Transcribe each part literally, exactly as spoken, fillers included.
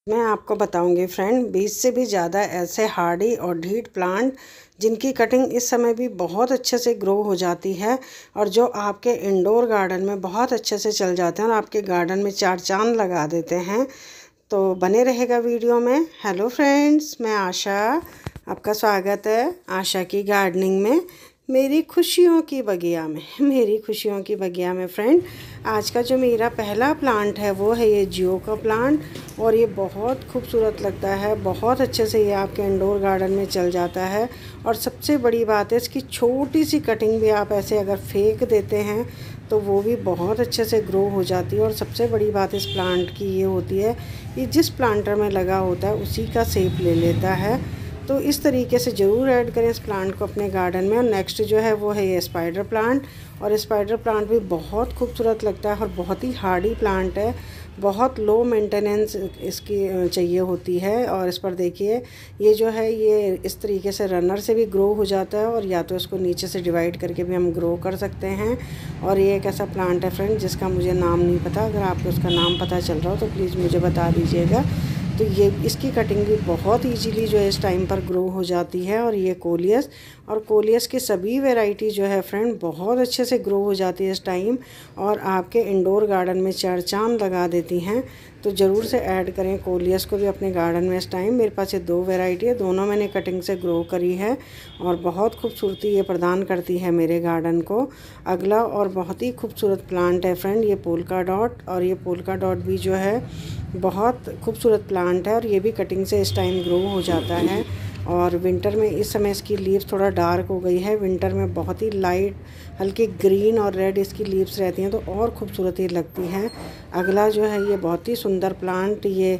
मैं आपको बताऊंगी फ्रेंड, बीस से भी ज़्यादा ऐसे हार्डी और ढीठ प्लांट जिनकी कटिंग इस समय भी बहुत अच्छे से ग्रो हो जाती है और जो आपके इंडोर गार्डन में बहुत अच्छे से चल जाते हैं और आपके गार्डन में चार चांद लगा देते हैं। तो बने रहेगा वीडियो में। हेलो फ्रेंड्स, मैं आशा, आपका स्वागत है आशा की गार्डनिंग में, मेरी खुशियों की बगिया में मेरी खुशियों की बगिया में फ्रेंड, आज का जो मेरा पहला प्लांट है वो है ये जियो का प्लांट। और ये बहुत खूबसूरत लगता है, बहुत अच्छे से ये आपके इंडोर गार्डन में चल जाता है। और सबसे बड़ी बात है, इसकी छोटी सी कटिंग भी आप ऐसे अगर फेंक देते हैं तो वो भी बहुत अच्छे से ग्रो हो जाती है। और सबसे बड़ी बात इस प्लांट की ये होती है कि जिस प्लांटर में लगा होता है उसी का शेप ले लेता है। तो इस तरीके से ज़रूर ऐड करें इस प्लांट को अपने गार्डन में। और नेक्स्ट जो है वो है ये स्पाइडर प्लांट। और स्पाइडर प्लांट भी बहुत खूबसूरत लगता है और बहुत ही हार्डी प्लांट है, बहुत लो मेंटेनेंस इसकी चाहिए होती है। और इस पर देखिए, ये जो है ये इस तरीके से रनर से भी ग्रो हो जाता है और या तो इसको नीचे से डिवाइड करके भी हम ग्रो कर सकते हैं। और ये एक ऐसा प्लांट है फ्रेंड जिसका मुझे नाम नहीं पता, अगर आपको उसका नाम पता चल रहा हो तो प्लीज़ मुझे बता दीजिएगा। तो ये इसकी कटिंग भी बहुत इजीली जो है इस टाइम पर ग्रो हो जाती है। और ये कोलियस और कोलियस की सभी वैरायटी जो है फ्रेंड बहुत अच्छे से ग्रो हो जाती है इस टाइम और आपके इंडोर गार्डन में चार चांद लगा देती हैं। तो ज़रूर से ऐड करें कोलियस को भी अपने गार्डन में इस टाइम। मेरे पास ये दो वैरायटी है, दोनों मैंने कटिंग से ग्रो करी है और बहुत खूबसूरती ये प्रदान करती है मेरे गार्डन को। अगला और बहुत ही खूबसूरत प्लांट है फ्रेंड ये पोल्का डॉट। और ये पोल्का डॉट भी जो है बहुत खूबसूरत प्लांट है और ये भी कटिंग से इस टाइम ग्रो हो जाता है। और विंटर में इस समय इसकी लीव्स थोड़ा डार्क हो गई है, विंटर में बहुत ही लाइट हल्की ग्रीन और रेड इसकी लीव्स रहती हैं तो और खूबसूरत ही लगती हैं। अगला जो है ये बहुत ही सुंदर प्लांट, ये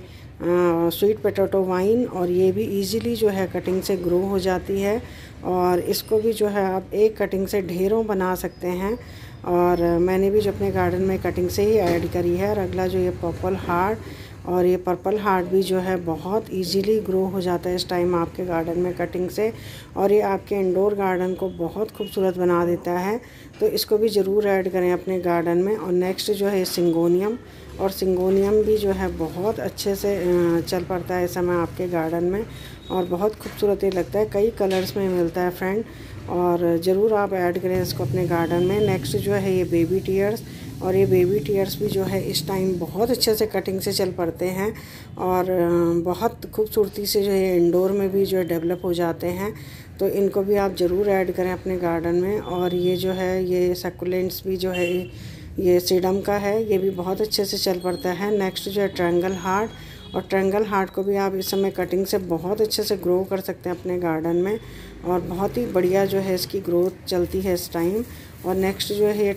स्वीट पोटैटो वाइन। और ये भी इजीली जो है कटिंग से ग्रो हो जाती है और इसको भी जो है आप एक कटिंग से ढेरों बना सकते हैं। और मैंने भी जो अपने गार्डन में कटिंग से ही ऐड करी है। और अगला जो ये पर्पल हार्ट, और ये पर्पल हार्ट भी जो है बहुत इजीली ग्रो हो जाता है इस टाइम आपके गार्डन में कटिंग से और ये आपके इंडोर गार्डन को बहुत खूबसूरत बना देता है। तो इसको भी ज़रूर ऐड करें अपने गार्डन में। और नेक्स्ट जो है सिंगोनियम, और सिंगोनियम भी जो है बहुत अच्छे से चल पड़ता है इस समय आपके गार्डन में और बहुत खूबसूरत ही लगता है, कई कलर्स में मिलता है फ्रेंड। और ज़रूर आप ऐड करें इसको अपने गार्डन में। नेक्स्ट जो है ये बेबी टीयर्स, और ये बेबी टीयर्स भी जो है इस टाइम बहुत अच्छे से कटिंग से चल पड़ते हैं और बहुत खूबसूरती से जो है इंडोर में भी जो है डेवलप हो जाते हैं। तो इनको भी आप ज़रूर ऐड करें अपने गार्डन में। और ये जो है ये सक्कुलेंट्स भी जो है ये सीडम का है, ये भी बहुत अच्छे से चल पड़ता है। नेक्स्ट जो है ट्रायंगल हार्ट, और ट्रायंगल हार्ट को भी आप इस समय कटिंग से बहुत अच्छे से ग्रो कर सकते हैं अपने गार्डन में और बहुत ही बढ़िया जो है इसकी ग्रोथ चलती है इस टाइम। और नेक्स्ट जो है ये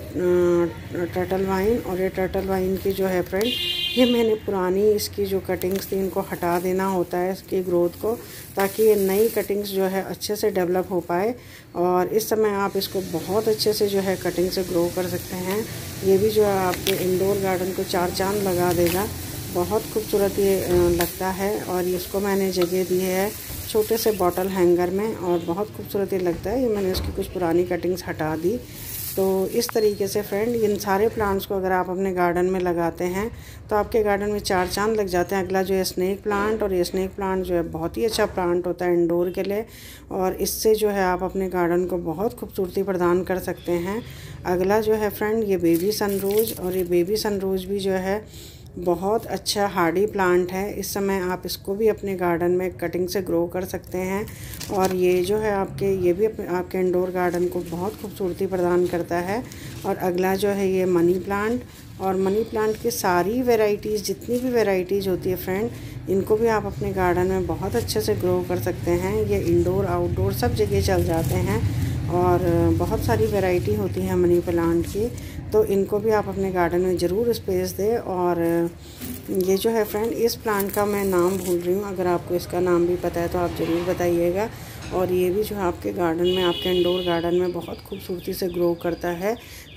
टर्टल वाइन, और ये टर्टल वाइन की जो है फ्रेंड, ये मैंने पुरानी इसकी जो कटिंग्स थी इनको हटा देना होता है इसकी ग्रोथ को, ताकि ये नई कटिंग्स जो है अच्छे से डेवलप हो पाए। और इस समय आप इसको बहुत अच्छे से जो है कटिंग से ग्रो कर सकते हैं। ये भी जो है आपके इंडोर गार्डन को चार चांद लगा देगा, बहुत खूबसूरत ये लगता है। और इसको मैंने जगह दी है छोटे से बॉटल हैंगर में और बहुत खूबसूरत ये लगता है। ये मैंने इसकी कुछ पुरानी कटिंग्स हटा दी। तो इस तरीके से फ्रेंड इन सारे प्लांट्स को अगर आप अपने गार्डन में लगाते हैं तो आपके गार्डन में चार चांद लग जाते हैं। अगला जो है स्नेक प्लांट, और ये स्नेक प्लांट जो है बहुत ही अच्छा प्लांट होता है इंडोर के लिए और इससे जो है आप अपने गार्डन को बहुत खूबसूरती प्रदान कर सकते हैं। अगला जो है फ्रेंड ये बेबी सनरोज, और ये बेबी सनरोज भी जो है बहुत अच्छा हार्डी प्लांट है। इस समय आप इसको भी अपने गार्डन में कटिंग से ग्रो कर सकते हैं और ये जो है आपके ये भी अपने आपके इंडोर गार्डन को बहुत खूबसूरती प्रदान करता है। और अगला जो है ये मनी प्लांट, और मनी प्लांट की सारी वैरायटीज़ जितनी भी वैरायटीज़ होती है फ्रेंड, इनको भी आप अपने गार्डन में बहुत अच्छे से ग्रो कर सकते हैं। ये इंडोर आउटडोर सब जगह चल जाते हैं और बहुत सारी वैरायटी होती है मनी प्लांट की। तो इनको भी आप अपने गार्डन में ज़रूर स्पेस दें। और ये जो है फ्रेंड, इस प्लांट का मैं नाम भूल रही हूँ, अगर आपको इसका नाम भी पता है तो आप ज़रूर बताइएगा। और ये भी जो है आपके गार्डन में, आपके इंडोर गार्डन में बहुत खूबसूरती से ग्रो करता है।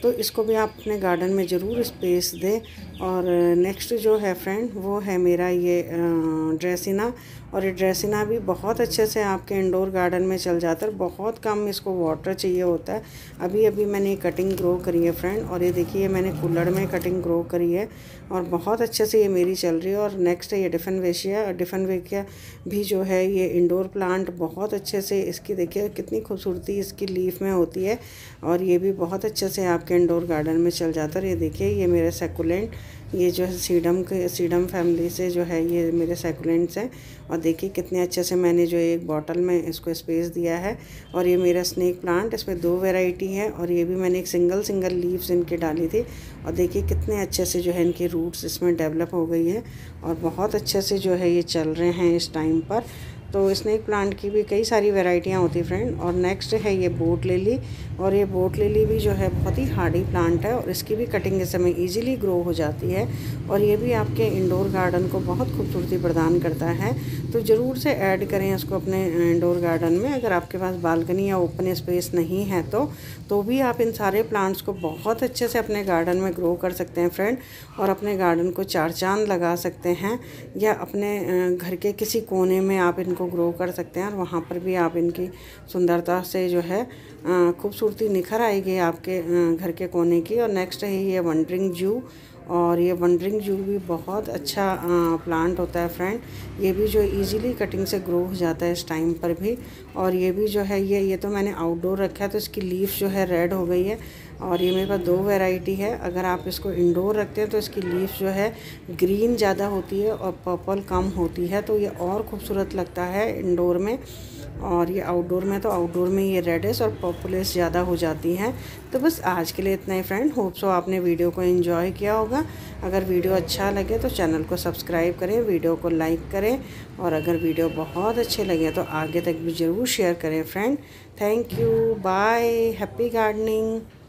तो इसको भी आप अपने गार्डन में ज़रूर स्पेस दें। और नेक्स्ट जो है फ्रेंड वो है मेरा ये ड्रेसिना। और ये ड्रेसिना भी बहुत अच्छे से आपके इंडोर गार्डन में चल जाता है, बहुत कम इसको वाटर चाहिए होता है। अभी अभी मैंने कटिंग ग्रो करी है फ्रेंड, और ये देखिए मैंने कुल्हड़ में कटिंग ग्रो करी है और बहुत अच्छे से ये मेरी चल रही है। और नेक्स्ट है ये डिफेनवेशिया। डिफेनवेशिया भी जो है ये इंडोर प्लांट बहुत अच्छे से, इसकी देखिए कितनी खूबसूरती इसकी लीफ में होती है, और ये भी बहुत अच्छे से आपके इंडोर गार्डन में चल जाता है। ये देखिए ये मेरे सैकुलेंट, ये जो है सीडम के सीडम फैमिली से जो है ये मेरे सैकुलेंट्स हैं। और देखिए कितने अच्छे से मैंने जो एक बॉटल में इसको स्पेस दिया है। और ये मेरा स्नेक प्लांट, इसमें दो वैरायटी है, और ये भी मैंने एक सिंगल सिंगल लीव्स इनके डाली थी। और देखिए कितने अच्छे से जो है इनकी रूट्स इसमें डेवलप हो गई है और बहुत अच्छे से जो है ये चल रहे हैं इस टाइम पर। तो स्नेक प्लांट की भी कई सारी वैरायटियाँ होती हैं फ्रेंड। और नेक्स्ट है ये बोट लिली। और ये बोट लिली भी जो है बहुत ही हार्डी प्लांट है, और इसकी भी कटिंग इस समय इजीली ग्रो हो जाती है, और ये भी आपके इंडोर गार्डन को बहुत खूबसूरती प्रदान करता है। तो ज़रूर से ऐड करें इसको अपने इंडोर गार्डन में। अगर आपके पास बालकनी या ओपन स्पेस नहीं है तो तो भी आप इन सारे प्लांट्स को बहुत अच्छे से अपने गार्डन में ग्रो कर सकते हैं फ्रेंड, और अपने गार्डन को चार चांद लगा सकते हैं, या अपने घर के किसी कोने में आप इनको ग्रो कर सकते हैं, और वहाँ पर भी आप इनकी सुंदरता से जो है खूबसूरती निखर आएगी आपके घर के कोने की। और नेक्स्ट है ये वंडरिंग जू। और ये वंडरिंग जू भी बहुत अच्छा प्लांट होता है फ्रेंड, ये भी जो इजीली कटिंग से ग्रो हो जाता है इस टाइम पर भी। और ये भी जो है ये ये तो मैंने आउटडोर रखा है, तो इसकी लीफ जो है रेड हो गई है। और ये मेरे पास दो वैरायटी है। अगर आप इसको इंडोर रखते हैं तो इसकी लीफ जो है ग्रीन ज़्यादा होती है और पर्पल कम होती है, तो ये और खूबसूरत लगता है इंडोर में। और ये आउटडोर में तो आउटडोर में ये रेडिश और पर्पलिश ज़्यादा हो जाती हैं। तो बस आज के लिए इतना ही फ्रेंड। होप सो आपने वीडियो को एंजॉय किया होगा। अगर वीडियो अच्छा लगे तो चैनल को सब्सक्राइब करें, वीडियो को लाइक करें, और अगर वीडियो बहुत अच्छे लगे तो आगे तक भी ज़रूर शेयर करें friend. Thank you, bye, happy gardening.